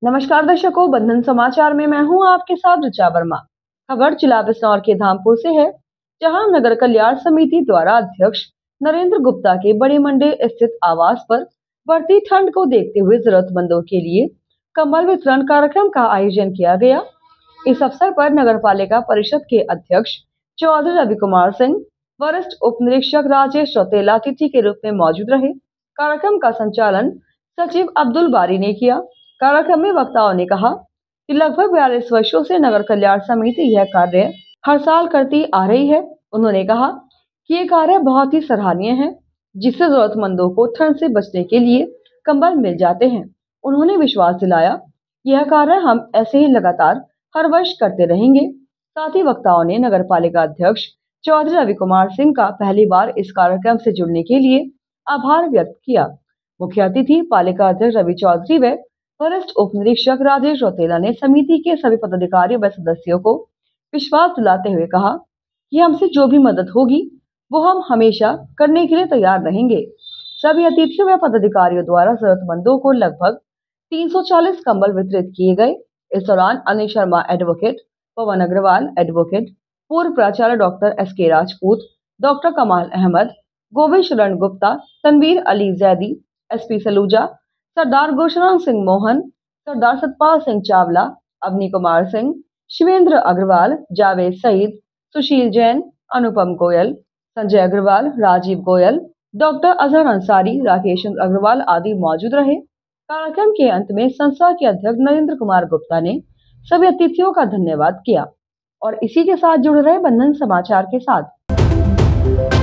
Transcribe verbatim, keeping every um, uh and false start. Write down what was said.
नमस्कार दर्शकों, बंधन समाचार में मैं हूं आपके साथ ऋचा वर्मा। खबर जिला बिजनौर के धामपुर से है, जहां नगर कल्याण समिति द्वारा अध्यक्ष नरेंद्र गुप्ता के बड़े मंडे स्थित आवास पर बढ़ती ठंड को देखते हुए जरूरतमंदों के लिए कंबल वितरण कार्यक्रम का आयोजन किया गया। इस अवसर पर नगर पालिका परिषद के अध्यक्ष चौधरी रवि कुमार सिंह, वरिष्ठ उप निरीक्षक राजेश रौतेला अतिथि के रूप में मौजूद रहे। कार्यक्रम का संचालन सचिव अब्दुल बारी ने किया। कार्यक्रम में वक्ताओं ने कहा कि लगभग बयालीस वर्षों से नगर कल्याण समिति यह कार्य हर साल करती आ रही है। उन्होंने कहा कि ये कार्य बहुत ही सराहनीय है, जिससे जरूरतमंदों को ठंड से बचने के लिए कंबल मिल जाते हैं। उन्होंने विश्वास दिलाया यह कार्य हम ऐसे ही लगातार हर वर्ष करते रहेंगे। साथ ही वक्ताओं ने नगर पालिका अध्यक्ष चौधरी रवि कुमार सिंह का पहली बार इस कार्यक्रम से जुड़ने के लिए आभार व्यक्त किया। मुख्य अतिथि पालिका अध्यक्ष रवि चौधरी व वरिष्ठ उप निरीक्षक राजेश रौतेला ने समिति के सभी पदाधिकारियों व सदस्यों को विश्वास दिलाते हुए कहा कि हमसे जो भी मदद होगी वो हम हमेशा करने के लिए तैयार रहेंगे। सभी अतिथियों व पदाधिकारियों द्वारा जरूरतमंदों को लगभग तीन सौ चालीस कंबल वितरित किए गए। इस दौरान अनिल शर्मा एडवोकेट, पवन अग्रवाल एडवोकेट, पूर्व प्राचार्य डॉक्टर एस के राजपूत, डॉक्टर कमाल Ahmad, Govind Sharan Gupta, Tanveer Ali Zaidi, S P Saluja, Sardar Gursharan Singh Mohan, Sardar Satpal Singh Chawla, Avani Kumar Singh, Shivendra Agarwal, Javed Saeed, Sushil Jain, Anupam Goyal, Sanjay Agarwal, Rajiv Goyal, doctor Azhar Ansari, Rakesh Agarwal आदि मौजूद रहे। कार्यक्रम के अंत में संस्था के अध्यक्ष नरेंद्र कुमार गुप्ता ने सभी अतिथियों का धन्यवाद किया और इसी के साथ जुड़ रहे बंधन समाचार के साथ।